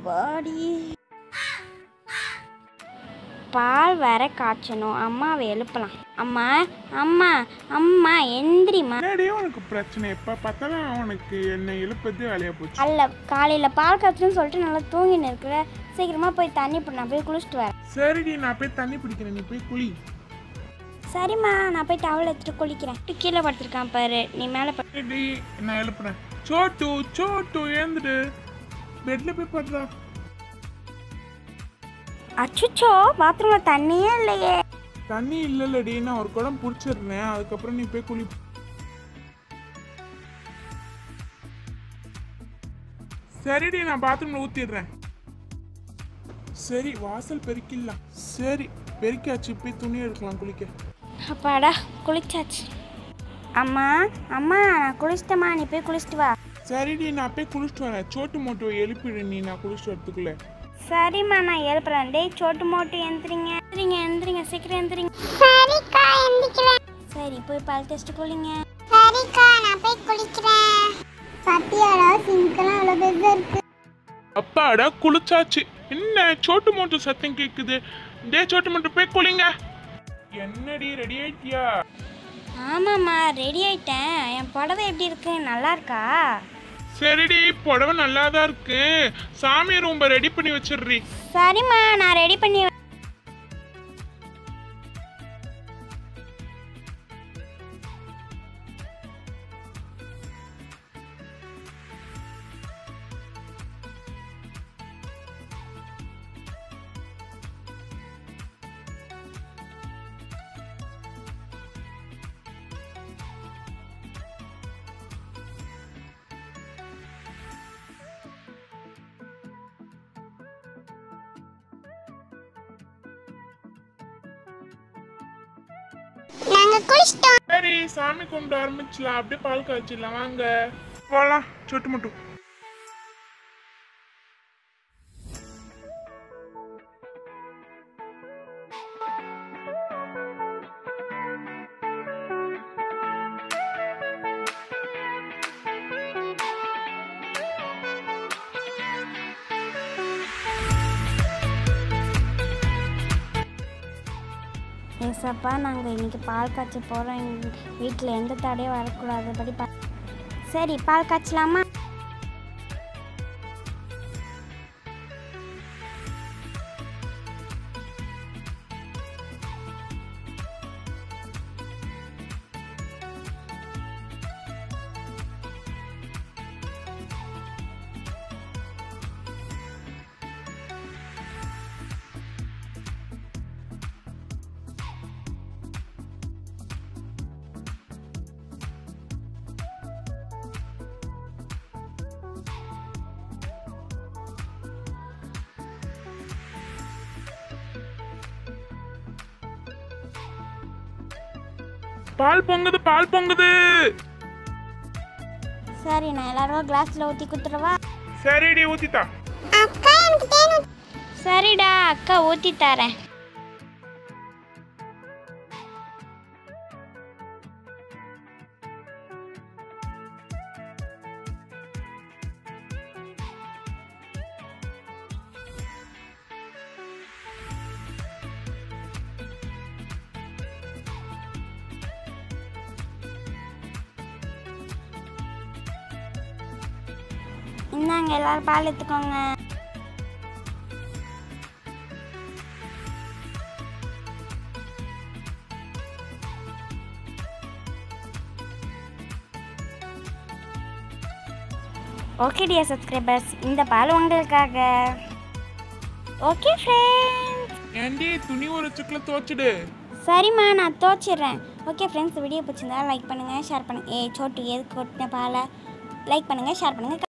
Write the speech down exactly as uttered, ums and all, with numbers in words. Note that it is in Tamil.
வாடி பால் வேற காய்ச்சணும். அம்மாவை எழுப்பலாம். அம்மா அம்மா அம்மா எந்திரிமா. உனக்கு பிரச்சனை எப்ப பார்த்தாலும் உனக்கு என்ன எழுப்பது வேலையா போச்சு. அல்ல காலையில பால் காய்ச்சணும்னு சொல்லிட்டு நல்லா தூங்கின்னு இருக்கிற. சீக்கிரமா போய் தண்ணி போடு. நான் போய் குளிச்சுட்டு வரேன். சரிடி நான் போய் தண்ணி பிடிக்கிறேன், நீ போய் குளி. சரிம்மா நான் போய் டவல் எடுத்துட்டு குளிக்கிறேன். கீழே படுத்திருக்கான் பாரு, நீ மேலே படு. நான் எழுப்புறேன். சோட்டு சோட்டு ஏந்துடு, பெட்ல போய் படுறா. அச்சுச்சோ பாத்ரூம்ல தண்ணியே இல்லையே. தண்ணி இல்லலடி, நான் ஒரு குடம் புடிச்சிடுறேன், அதுக்கப்புறம் நீ போய் குளி. சரிடி நான் பாத்ரூம்ல ஊத்திடுறேன். சரி வாசல் பெருக்கிடலாம். சரி பெருக்காச்சு, போய் துணி எடுக்கலாம் குளிக்க. அப்பாடா குளிச்சாச்சு. அம்மா அம்மா நான் குளிச்சிட்டம்மா, நீ போய் குளிச்சுட்டு வா. சரிடி நான் போய் குளிச்சுட்டு வரேன். சோட்டு மோட்டு எழுப்பிடு நீ, நான் குளிச்சுட்டு வரதுக்குள்ள. சரிம்மா நான் எழுப்புறேன். டேய் சோட்டு மோட்டு எந்திரிங்க எந்திரிங்க எந்திரிங்க சீக்கிரம் எந்திரிங்க. சரிக்கா எந்திரிக்கிறேன். சரி போய் பால் டெஸ்ட் குளிங்க. சரிக்கா நான் போய் குளிக்கிறேன். சத்தியாடா சிங்கலாம் அவ்வளோ பெருசா இருக்கு. அப்பாடா குளிச்சாச்சு. என்ன சோட்டு மோட்டு சத்தம் கேக்குது? டே சோட்டு மோட்டு போய் குளிங்க. என்னடி ரெடி ஆயிட்டியா? ஆமாம்மா ரெடி ஆயிட்டேன். என் புடவை எப்படி இருக்கு, நல்லா இருக்கா? சரிடி புடவை நல்லா தான் இருக்கு. சாமி ரூம்ப ரெடி பண்ணி வச்சிடுறீ. சரிம்மா நான் ரெடி பண்ணி. நாங்க குளிச்சிட்டோம். சரி சாமி கும்பிட ஆரம்பிச்சலாம். அப்படியே பால் காய்ச்சிடலாம் வாங்க போலாம். சொட்டு மட்டும் ஏசப்பா நாங்கள் இன்னைக்கு பால் காய்ச்ச போகிறோம். எங்கள் வீட்டில் எந்த தடையும் வரக்கூடாதுபடி பா. சரி பால் காய்ச்சலாமா? பால் பொங்குது பால் பொங்குது. சரி நான் எல்லாரும் கிளாஸ்ல ஊத்தி குத்துறவா? சரிடி ஊத்திட்டா. அக்கா எனக்கு தேன். சரிடா அக்கா ஊத்தி தரேன். இந்தாங்க எல்லாரும் பால் எடுத்துக்கோங்க. ஓகே டியர் சப்ஸ்கிரைபர்ஸ், இந்த பால் உங்களுக்காக. Okay friends. ஏண்டி துணி ஒரு சுக்குல துவைச்சிடு. சரிம்மா நான் துவைச்சிடுறேன். ஓகே ஃப்ரெண்ட்ஸ், வீடியோ பிடிச்சிருந்தா லைக் பண்ணுங்கள் ஷேர் பண்ணுங்கள். ஏ சோட்டு எதுக்கு கொட்டின பாலை லைக் பண்ணுங்கள் ஷேர் பண்ணுங்கள்.